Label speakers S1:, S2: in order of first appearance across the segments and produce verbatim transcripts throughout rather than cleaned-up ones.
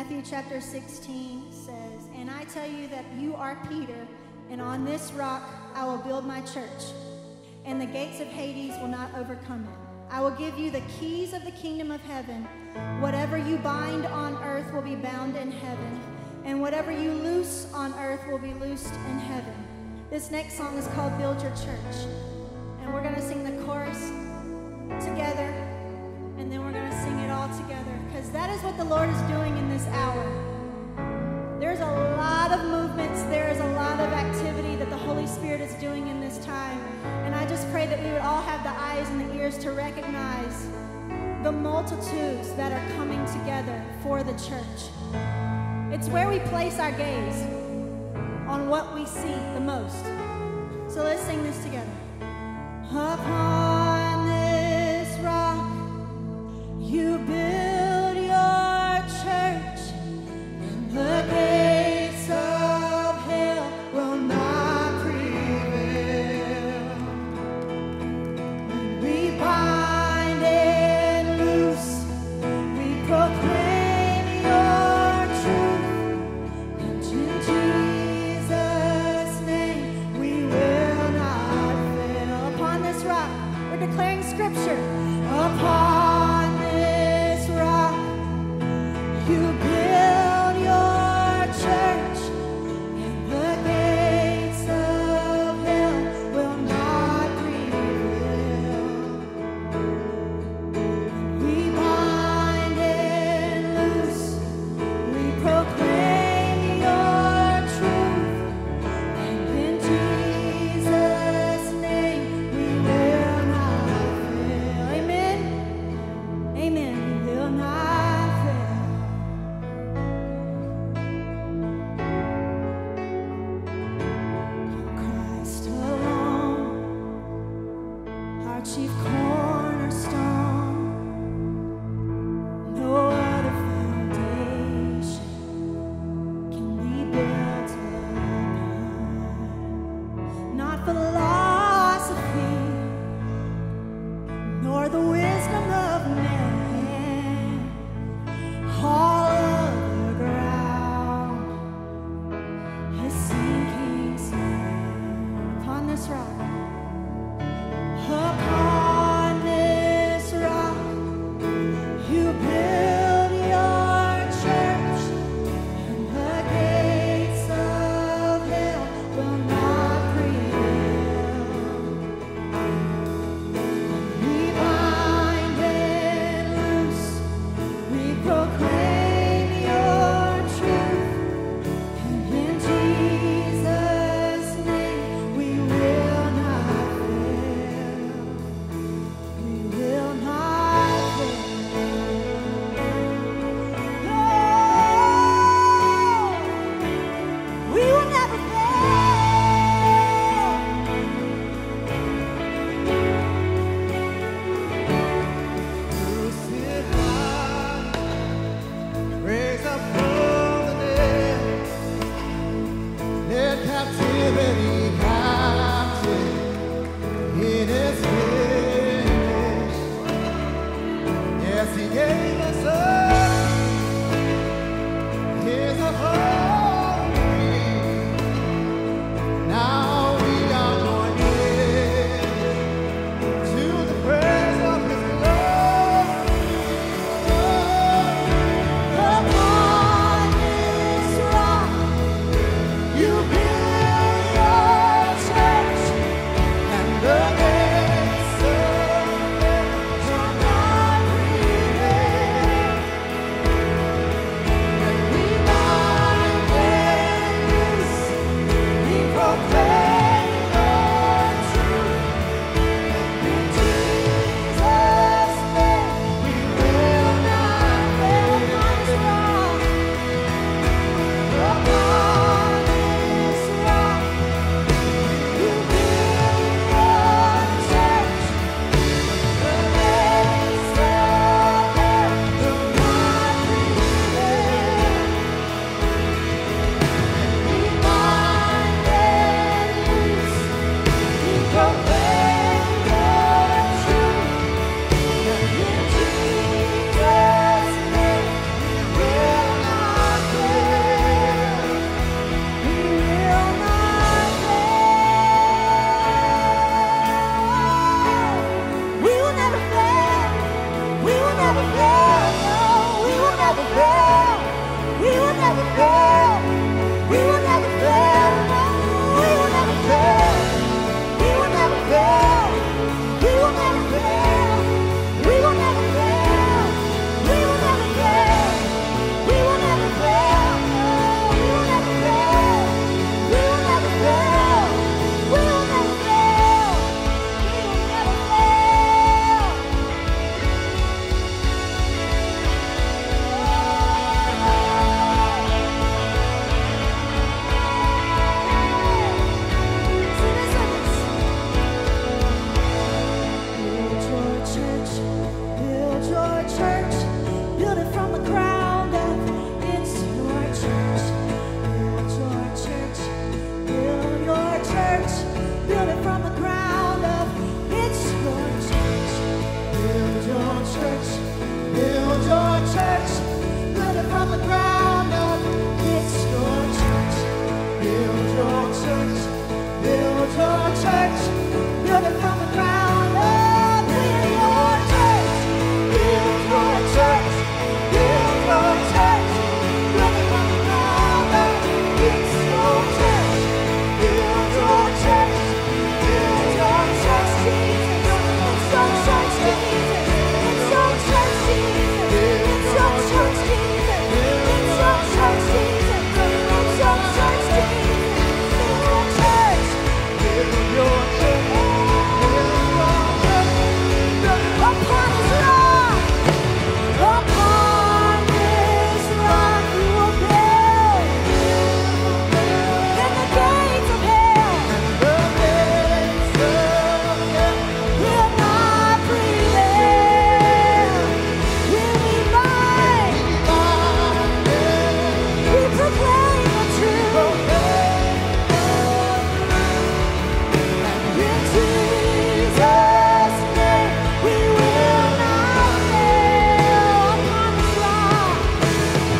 S1: Matthew chapter sixteen says, "And I tell you that you are Peter, and on this rock I will build my church, and the gates of Hades will not overcome it. I will give you the keys of the kingdom of heaven. Whatever you bind on earth will be bound in heaven, and whatever you loose on earth will be loosed in heaven." This next song is called Build Your Church, and we're going to sing the chorus together, and then we're going to sing it all together, because that is what the Lord is doing in this hour. There's a lot of movements, there is a lot of activity that the Holy Spirit is doing in this time, and I just pray that we would all have the eyes and the ears to recognize the multitudes that are coming together for the church. It's where we place our gaze on what we see the most. So let's sing this together. Upon this rock you build your church, and the gates of hell will not prevail. When we bind and loose, we proclaim your truth, and in Jesus' name we will not fail. Upon this rock, we're declaring scripture. Upon this rock you build your church, and the gates of hell will not prevail. We bind and loose, we proclaim your truth, and in Jesus' name we will not fail. Amen. Amen. We will not fail.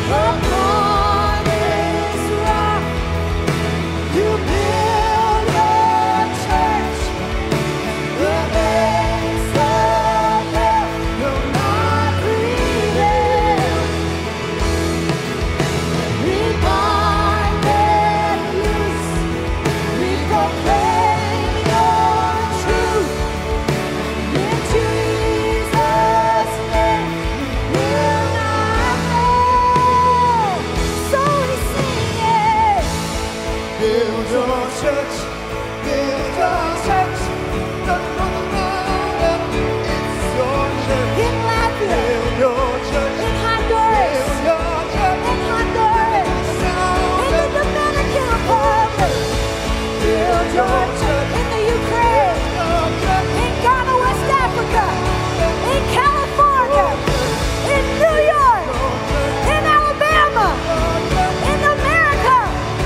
S1: Upon this rock, you build your church. The gates of hell will not prevail. We bind and loose. We proclaim your truth. In Jesus' name, we will not fail. So we sing it.
S2: Build your church, build your church. Not from the ground up, it's your church.
S1: In Latvia,
S2: Build your church,
S1: in Honduras,
S2: build your church.
S1: in Honduras, in the Dominican Republic,
S2: Build your church,
S1: in the Ukraine,
S2: your church.
S1: in Ghana, West Africa, in California, in New York, in Alabama, in America,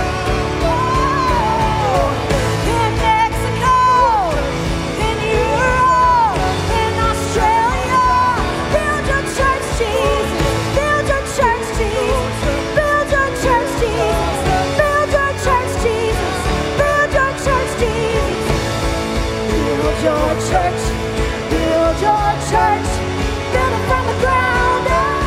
S1: in Mexico, in Europe, in Australia. Build your church, Jesus. Build your church, Jesus. Build your church, Jesus. Build your church, Jesus. Build your church, Jesus. Build your church. Build your church. Build it from the ground up.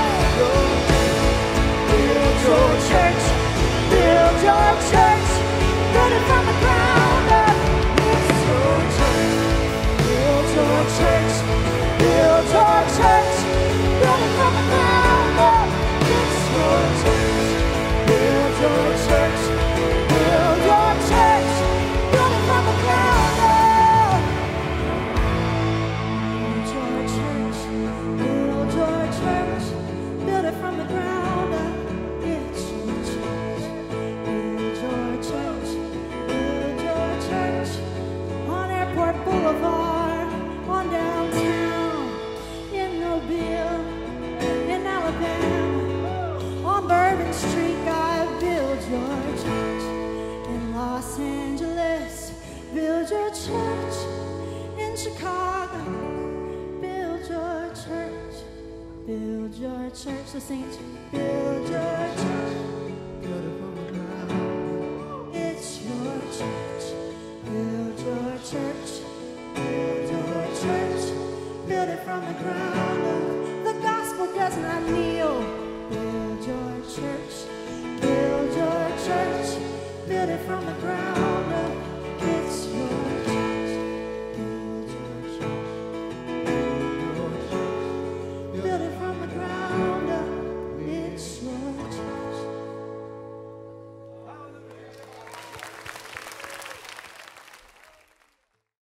S1: Build your church. Build your church. Build it from the ground up. It's your church. Build your church. Build your church. Build it from the ground up. It's your church. Build your church. Build your church. Build it from the ground up. Build your church. Build your church. Build it from the ground up. It's your church. Build your church. Build your church. On Airport Boulevard, on downtown, in Mobile, in Alabama, on Bourbon Street, God, build your church. In Los Angeles, build your church. In Chicago, build your church. Build your church. Let's sing it. Build your church.
S2: Build it from the ground.
S1: It's your church. Build your church. Build your church. Build it from the ground up. The gospel does not kneel. Build your church. Build your church. Build it from the ground